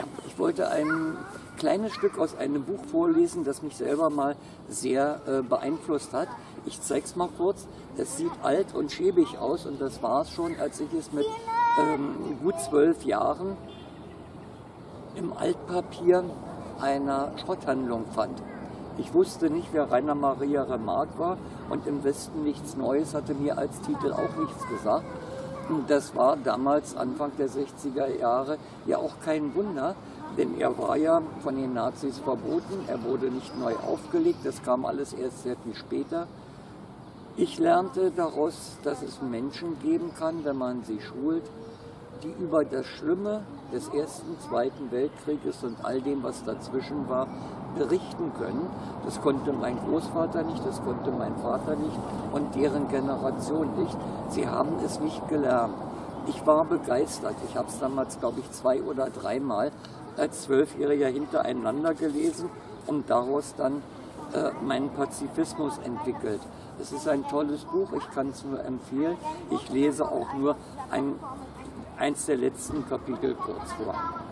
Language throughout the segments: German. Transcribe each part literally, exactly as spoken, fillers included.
Ich wollte ein kleines Stück aus einem Buch vorlesen, das mich selber mal sehr äh, beeinflusst hat. Ich zeige es mal kurz. Es sieht alt und schäbig aus und das war es schon, als ich es mit ähm, gut zwölf Jahren im Altpapier einer Schrotthandlung fand. Ich wusste nicht, wer Rainer Maria Remarque war und im Westen nichts Neues hatte mir als Titel auch nichts gesagt. Und das war damals, Anfang der sechziger Jahre, ja auch kein Wunder, denn er war ja von den Nazis verboten, er wurde nicht neu aufgelegt, das kam alles erst sehr viel später. Ich lernte daraus, dass es Menschen geben kann, wenn man sie schult, die über das Schlimme des Ersten, Zweiten Weltkrieges und all dem, was dazwischen war, berichten können. Das konnte mein Großvater nicht, das konnte mein Vater nicht und deren Generation nicht. Sie haben es nicht gelernt. Ich war begeistert. Ich habe es damals, glaube ich, zwei oder dreimal als Zwölfjähriger hintereinander gelesen und daraus dann äh, meinen Pazifismus entwickelt. Es ist ein tolles Buch, ich kann es nur empfehlen. Ich lese auch nur ein, eins der letzten Kapitel kurz vor.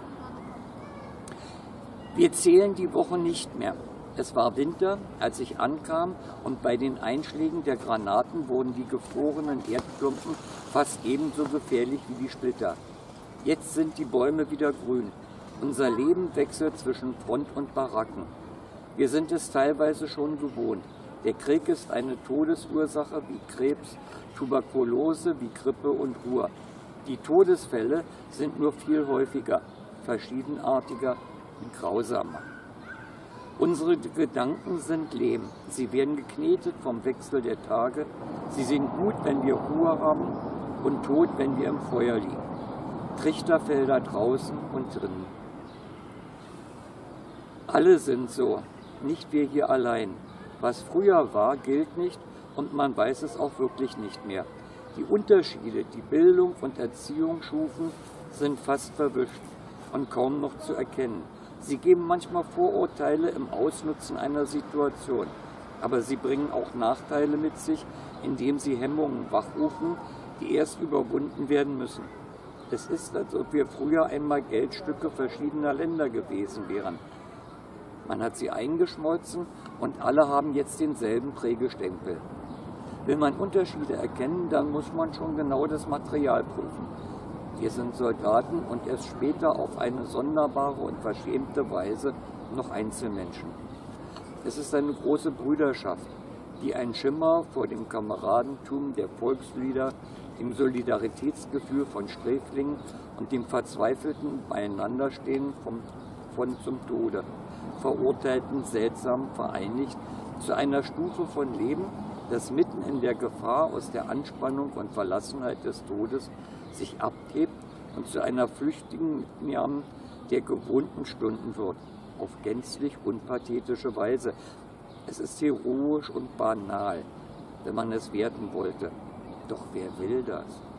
Wir zählen die Woche nicht mehr. Es war Winter, als ich ankam und bei den Einschlägen der Granaten wurden die gefrorenen Erdklumpen fast ebenso gefährlich wie die Splitter. Jetzt sind die Bäume wieder grün. Unser Leben wechselt zwischen Front und Baracken. Wir sind es teilweise schon gewohnt. Der Krieg ist eine Todesursache wie Krebs, Tuberkulose, wie Grippe und Ruhr. Die Todesfälle sind nur viel häufiger, verschiedenartiger und grausamer. Unsere Gedanken sind Lehm. Sie werden geknetet vom Wechsel der Tage. Sie sind gut, wenn wir Ruhe haben und tot, wenn wir im Feuer liegen. Trichterfelder draußen und drinnen. Alle sind so, nicht wir hier allein. Was früher war, gilt nicht und man weiß es auch wirklich nicht mehr. Die Unterschiede, die Bildung und Erziehung schufen, sind fast verwischt und kaum noch zu erkennen. Sie geben manchmal Vorurteile im Ausnutzen einer Situation, aber sie bringen auch Nachteile mit sich, indem sie Hemmungen wachrufen, die erst überwunden werden müssen. Es ist, als ob wir früher einmal Geldstücke verschiedener Länder gewesen wären. Man hat sie eingeschmolzen und alle haben jetzt denselben Prägestempel. Will man Unterschiede erkennen, dann muss man schon genau das Material prüfen. Wir sind Soldaten und erst später auf eine sonderbare und verschämte Weise noch Einzelmenschen. Es ist eine große Brüderschaft, die ein Schimmer vor dem Kameradentum der Volkslieder, dem Solidaritätsgefühl von Sträflingen und dem verzweifelten Beieinanderstehen vom, von zum Tode, Verurteilten seltsam vereinigt zu einer Stufe von Leben, das mitten in der Gefahr aus der Anspannung und Verlassenheit des Todes sich abhebt und zu einer flüchtigen Mitnahme der gewohnten Stunden wird, auf gänzlich unpathetische Weise. Es ist heroisch und banal, wenn man es werten wollte. Doch wer will das?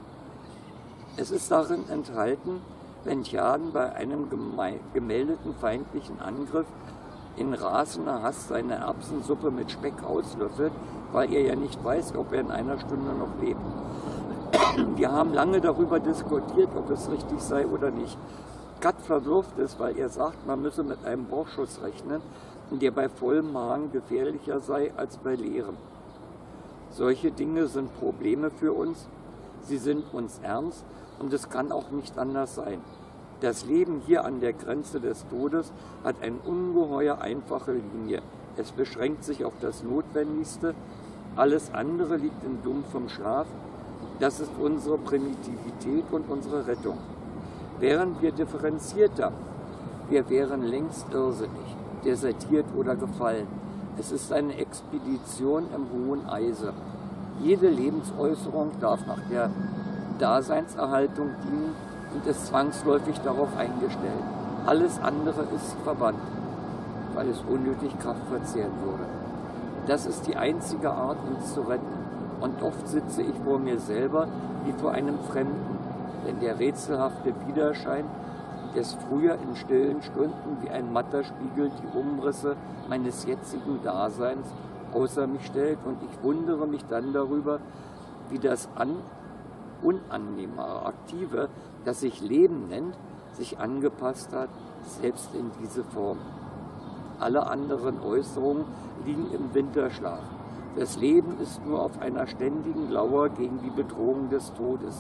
Es ist darin enthalten, wenn Tjaden bei einem gemeldeten feindlichen Angriff in rasender Hass seine Erbsensuppe mit Speck auslöffelt, weil er ja nicht weiß, ob er in einer Stunde noch lebt. Wir haben lange darüber diskutiert, ob es richtig sei oder nicht. Katt verwirft es, weil er sagt, man müsse mit einem Borschuss rechnen, der bei vollem Magen gefährlicher sei als bei leerem. Solche Dinge sind Probleme für uns, sie sind uns ernst und es kann auch nicht anders sein. Das Leben hier an der Grenze des Todes hat eine ungeheuer einfache Linie. Es beschränkt sich auf das Notwendigste, alles andere liegt in dumpfem Schlaf. Das ist unsere Primitivität und unsere Rettung. Wären wir differenzierter, wir wären längst irrsinnig, desertiert oder gefallen. Es ist eine Expedition im hohen Eise. Jede Lebensäußerung darf nach der Daseinserhaltung dienen und ist zwangsläufig darauf eingestellt. Alles andere ist verbannt, weil es unnötig Kraft verzehren würde. Das ist die einzige Art, uns zu retten. Und oft sitze ich vor mir selber wie vor einem Fremden, denn der rätselhafte Widerschein des früher in stillen Stunden wie ein matter Spiegel die Umrisse meines jetzigen Daseins außer mich stellt und ich wundere mich dann darüber, wie das an unannehmbare Aktive, das sich Leben nennt, sich angepasst hat, selbst in diese Form. Alle anderen Äußerungen liegen im Winterschlaf. Das Leben ist nur auf einer ständigen Lauer gegen die Bedrohung des Todes.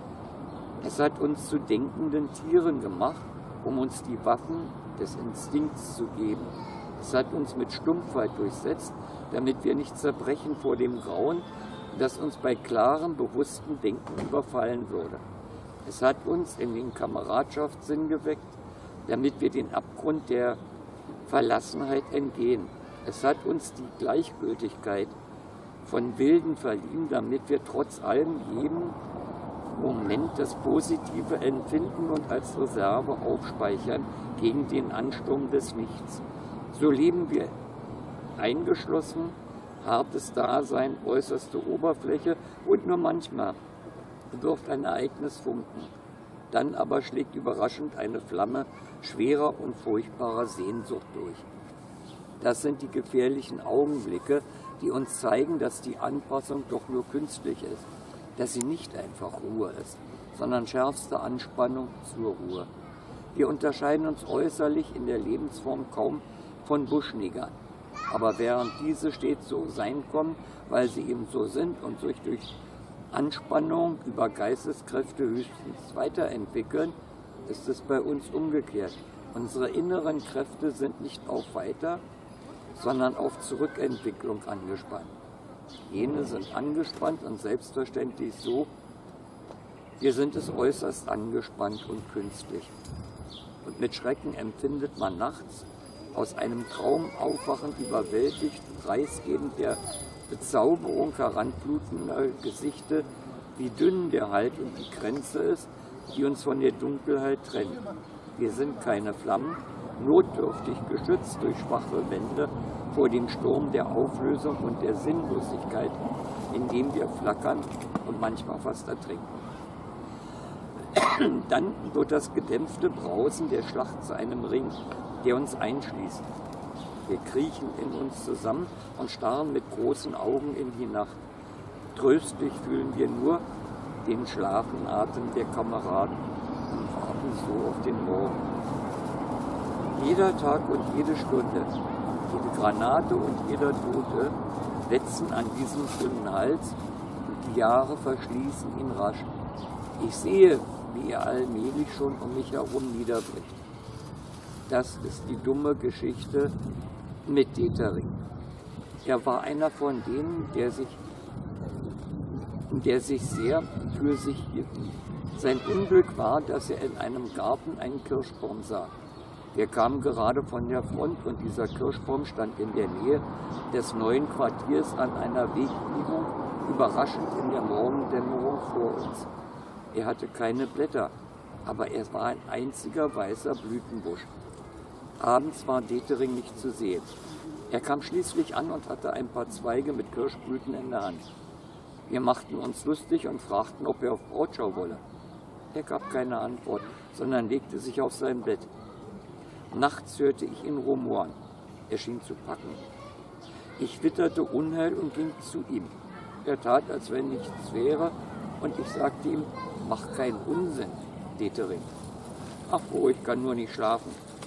Es hat uns zu denkenden Tieren gemacht, um uns die Waffen des Instinkts zu geben. Es hat uns mit Stumpfheit durchsetzt, damit wir nicht zerbrechen vor dem Grauen, das uns bei klarem, bewusstem Denken überfallen würde. Es hat uns in den Kameradschaftssinn geweckt, damit wir den Abgrund der Verlassenheit entgehen. Es hat uns die Gleichgültigkeit von Wilden verliehen, damit wir trotz allem jeden Moment das Positive empfinden und als Reserve aufspeichern gegen den Ansturm des Nichts. So leben wir eingeschlossen, hartes Dasein, äußerste Oberfläche und nur manchmal wirft ein Ereignis Funken. Dann aber schlägt überraschend eine Flamme schwerer und furchtbarer Sehnsucht durch. Das sind die gefährlichen Augenblicke, die uns zeigen, dass die Anpassung doch nur künstlich ist, dass sie nicht einfach Ruhe ist, sondern schärfste Anspannung zur Ruhe. Wir unterscheiden uns äußerlich in der Lebensform kaum von Buschnigern, aber während diese stets so sein kommen, weil sie eben so sind und sich durch Anspannung über Geisteskräfte höchstens weiterentwickeln, ist es bei uns umgekehrt. Unsere inneren Kräfte sind nicht auf Weiter, sondern auf Zurückentwicklung angespannt. Jene sind angespannt und selbstverständlich so, wir sind es äußerst angespannt und künstlich. Und mit Schrecken empfindet man nachts, aus einem Traum aufwachend überwältigt, preisgebend der Bezauberung heranflutender Gesichter, wie dünn der Halt und die Grenze ist, die uns von der Dunkelheit trennt. Wir sind keine Flammen, notdürftig geschützt durch schwache Wände vor dem Sturm der Auflösung und der Sinnlosigkeit, in dem wir flackern und manchmal fast ertrinken. Dann wird das gedämpfte Brausen der Schlacht zu einem Ring, der uns einschließt. Wir kriechen in uns zusammen und starren mit großen Augen in die Nacht. Tröstlich fühlen wir nur den schlafenden Atem der Kameraden und warten so auf den Morgen. Jeder Tag und jede Stunde, jede Granate und jeder Tote wetzen an diesem dünnen Hals und die Jahre verschließen ihn rasch. Ich sehe, wie er allmählich schon um mich herum niederbricht. Das ist die dumme Geschichte mit Detering. Er war einer von denen, der sich, der sich sehr für sich hielt. Sein Unglück war, dass er in einem Garten einen Kirschbaum sah. Wir kamen gerade von der Front und dieser Kirschbaum stand in der Nähe des neuen Quartiers an einer Wegbiegung, überraschend in der Morgendämmerung vor uns. Er hatte keine Blätter, aber er war ein einziger weißer Blütenbusch. Abends war Detering nicht zu sehen. Er kam schließlich an und hatte ein paar Zweige mit Kirschblüten in der Hand. Wir machten uns lustig und fragten, ob er auf Brautschau wolle. Er gab keine Antwort, sondern legte sich auf sein Bett. Nachts hörte ich ihn rumoren. Er schien zu packen. Ich witterte Unheil und ging zu ihm. Er tat, als wenn nichts wäre, und ich sagte ihm, mach keinen Unsinn, Detering. Ach oh, ich kann nur nicht schlafen.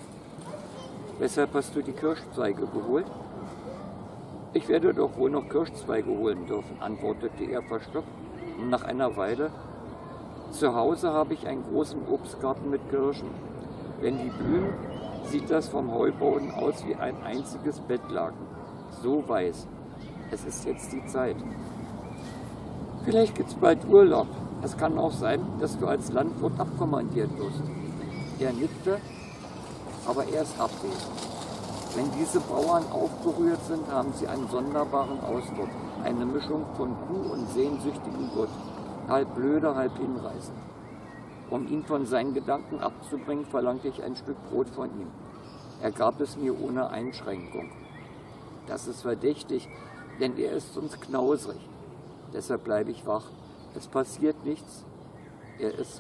Weshalb hast du die Kirschzweige geholt? Ich werde doch wohl noch Kirschzweige holen dürfen, antwortete er verstockt. Und nach einer Weile, zu Hause habe ich einen großen Obstgarten mit Kirschen. Wenn die blühen, sieht das vom Heuboden aus wie ein einziges Bettlaken. So weiß. Es ist jetzt die Zeit. Vielleicht gibt's bald Urlaub. Es kann auch sein, dass du als Landwirt abkommandiert wirst. Er nickte, aber er ist abwesend. Wenn diese Bauern aufgerührt sind, haben sie einen sonderbaren Ausdruck. Eine Mischung von Kuh und sehnsüchtigem Gott. Halb blöde, halb hinreißend. Um ihn von seinen Gedanken abzubringen, verlangte ich ein Stück Brot von ihm. Er gab es mir ohne Einschränkung. Das ist verdächtig, denn er ist uns knausrig. Deshalb bleibe ich wach. Es passiert nichts. Er ist,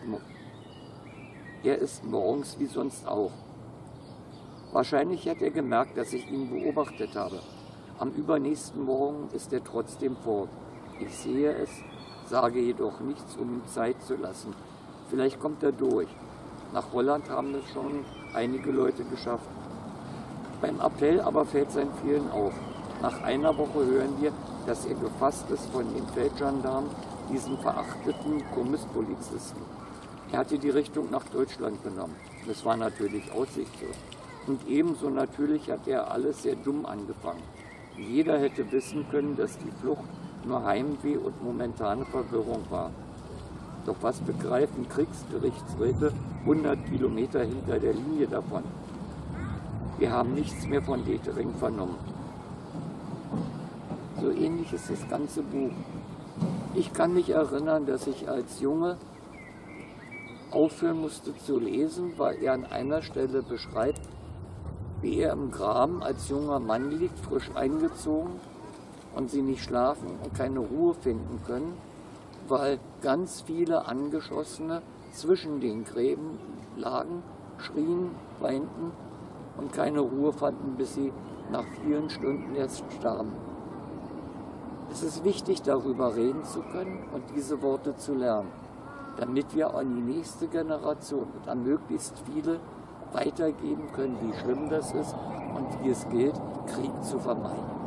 er ist morgens wie sonst auch. Wahrscheinlich hat er gemerkt, dass ich ihn beobachtet habe. Am übernächsten Morgen ist er trotzdem fort. Ich sehe es, sage jedoch nichts, um ihm Zeit zu lassen. Vielleicht kommt er durch. Nach Holland haben es schon einige Leute geschafft. Beim Appell aber fällt es vielen auf. Nach einer Woche hören wir, dass er gefasst ist von den Feldgendarmen, diesen verachteten Kommisspolizisten. Er hatte die Richtung nach Deutschland genommen. Das war natürlich aussichtslos. Und ebenso natürlich hat er alles sehr dumm angefangen. Jeder hätte wissen können, dass die Flucht nur Heimweh und momentane Verwirrung war. Doch was begreifen Kriegsgerichtsräte hundert Kilometer hinter der Linie davon? Wir haben nichts mehr von Detering vernommen. So ähnlich ist das ganze Buch. Ich kann mich erinnern, dass ich als Junge aufhören musste zu lesen, weil er an einer Stelle beschreibt, wie er im Graben als junger Mann liegt, frisch eingezogen, und sie nicht schlafen und keine Ruhe finden können, weil ganz viele Angeschossene zwischen den Gräben lagen, schrien, weinten und keine Ruhe fanden, bis sie nach vielen Stunden erst starben. Es ist wichtig, darüber reden zu können und diese Worte zu lernen, damit wir an die nächste Generation und an möglichst viele weitergeben können, wie schlimm das ist und wie es gilt, Krieg zu vermeiden.